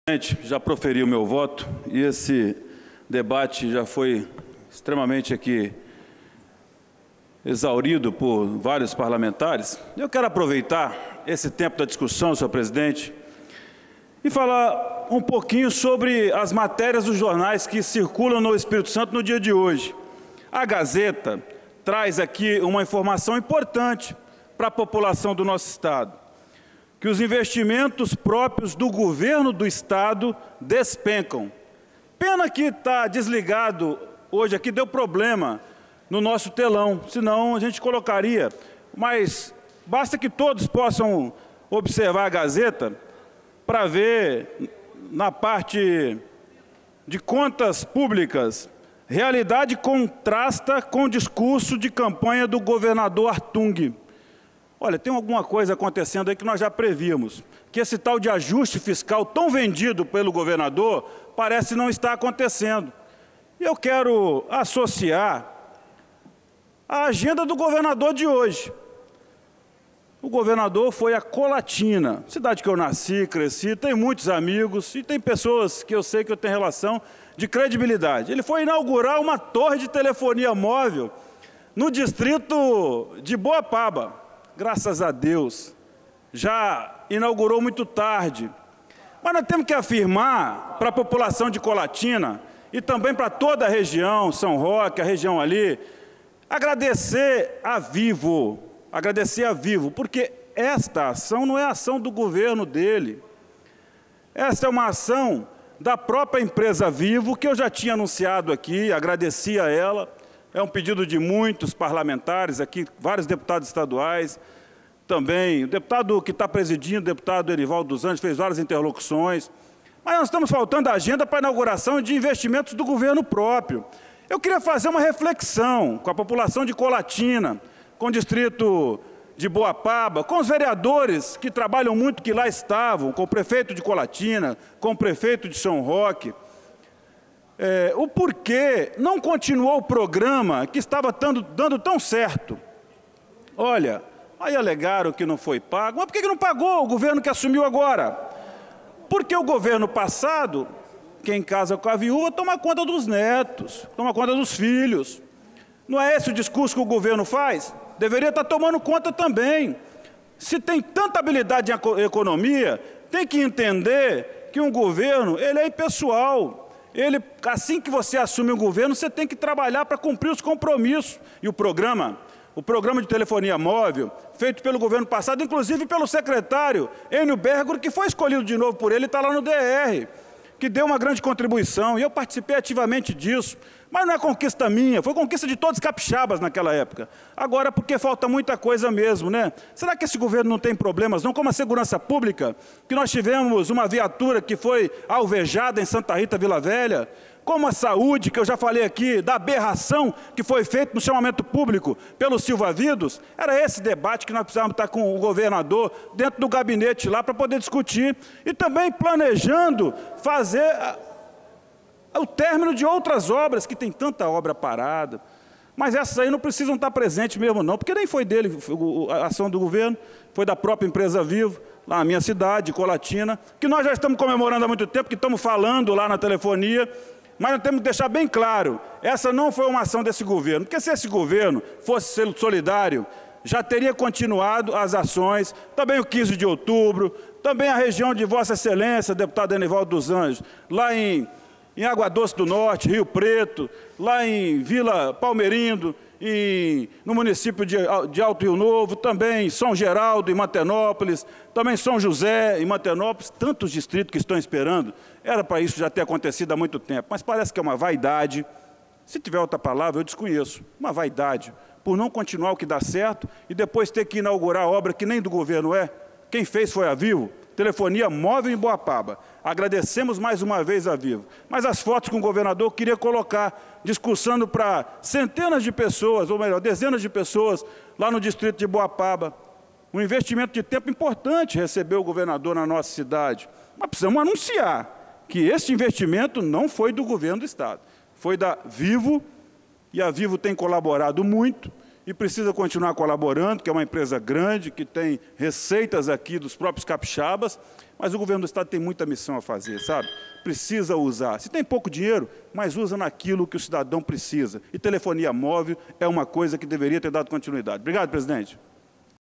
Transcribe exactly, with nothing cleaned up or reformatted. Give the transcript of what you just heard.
Já proferi o meu voto e esse debate já foi extremamente aqui exaurido por vários parlamentares. Eu quero aproveitar esse tempo da discussão, senhor presidente, e falar um pouquinho sobre as matérias dos jornais que circulam no Espírito Santo no dia de hoje. A Gazeta traz aqui uma informação importante para a população do nosso Estado, que os investimentos próprios do governo do Estado despencam. Pena que está desligado hoje aqui, deu problema no nosso telão, senão a gente colocaria. Mas basta que todos possam observar a Gazeta para ver na parte de contas públicas, realidade contrasta com o discurso de campanha do governador Artung. Olha, tem alguma coisa acontecendo aí que nós já prevíamos, que esse tal de ajuste fiscal tão vendido pelo governador parece não estar acontecendo. E eu quero associar a agenda do governador de hoje. O governador foi a Colatina, cidade que eu nasci, cresci, tem muitos amigos e tem pessoas que eu sei que eu tenho relação de credibilidade. Ele foi inaugurar uma torre de telefonia móvel no distrito de Boapaba. Graças a Deus, já inaugurou muito tarde. Mas nós temos que afirmar para a população de Colatina e também para toda a região, São Roque, a região ali, agradecer a Vivo, agradecer a Vivo, porque esta ação não é ação do governo dele. Esta é uma ação da própria empresa Vivo, que eu já tinha anunciado aqui, agradeci a ela. É um pedido de muitos parlamentares aqui, vários deputados estaduais, também o deputado que está presidindo, o deputado Erivaldo dos Anjos, fez várias interlocuções. Mas nós estamos faltando a agenda para a inauguração de investimentos do governo próprio. Eu queria fazer uma reflexão com a população de Colatina, com o distrito de Boapaba, com os vereadores que trabalham muito, que lá estavam, com o prefeito de Colatina, com o prefeito de São Roque. É, o porquê não continuou o programa que estava dando, dando tão certo. Olha, aí alegaram que não foi pago, mas por que não pagou o governo que assumiu agora? Porque o governo passado, quem casa com a viúva, toma conta dos netos, toma conta dos filhos. Não é esse o discurso que o governo faz? Deveria estar tomando conta também. Se tem tanta habilidade em economia, tem que entender que um governo, ele é impessoal. Ele, assim que você assume o governo, você tem que trabalhar para cumprir os compromissos. E o programa, o programa de telefonia móvel, feito pelo governo passado, inclusive pelo secretário Enio Bergor, que foi escolhido de novo por ele, está lá no D R, que deu uma grande contribuição, e eu participei ativamente disso. Mas não é conquista minha, foi conquista de todos os capixabas naquela época. Agora, porque falta muita coisa mesmo, né? Será que esse governo não tem problemas, não? Como a segurança pública, que nós tivemos uma viatura que foi alvejada em Santa Rita, Vila Velha, como a saúde, que eu já falei aqui, da aberração que foi feita no chamamento público pelo Silva Vidos. Era esse debate que nós precisávamos estar com o governador dentro do gabinete lá para poder discutir. E também planejando fazer o término de outras obras, que tem tanta obra parada. Mas essas aí não precisam estar presentes mesmo não, porque nem foi dele a ação do governo, foi da própria empresa Vivo, lá na minha cidade, Colatina, que nós já estamos comemorando há muito tempo, que estamos falando lá na telefonia, mas nós temos que deixar bem claro, essa não foi uma ação desse governo, porque se esse governo fosse ser solidário, já teria continuado as ações, também o quinze de outubro, também a região de Vossa Excelência, deputado Erivaldo dos Anjos, lá em em Água Doce do Norte, Rio Preto, lá em Vila Palmeirindo, em, no município de, de Alto Rio Novo, também em São Geraldo, em Mantenópolis, também São José, em Mantenópolis, tantos distritos que estão esperando. Era para isso já ter acontecido há muito tempo, mas parece que é uma vaidade, se tiver outra palavra eu desconheço, uma vaidade, por não continuar o que dá certo e depois ter que inaugurar a obra que nem do governo é. Quem fez foi a Vivo, telefonia móvel em Boapaba. Agradecemos mais uma vez a Vivo. Mas as fotos com o governador eu queria colocar, discursando para centenas de pessoas, ou melhor, dezenas de pessoas, lá no distrito de Boapaba. Um investimento de tempo importante recebeu o governador na nossa cidade. Mas precisamos anunciar que esse investimento não foi do governo do Estado. Foi da Vivo, e a Vivo tem colaborado muito, e precisa continuar colaborando, que é uma empresa grande, que tem receitas aqui dos próprios capixabas, mas o governo do Estado tem muita missão a fazer, sabe? Precisa usar. Se tem pouco dinheiro, mas usa naquilo que o cidadão precisa. E telefonia móvel é uma coisa que deveria ter dado continuidade. Obrigado, presidente.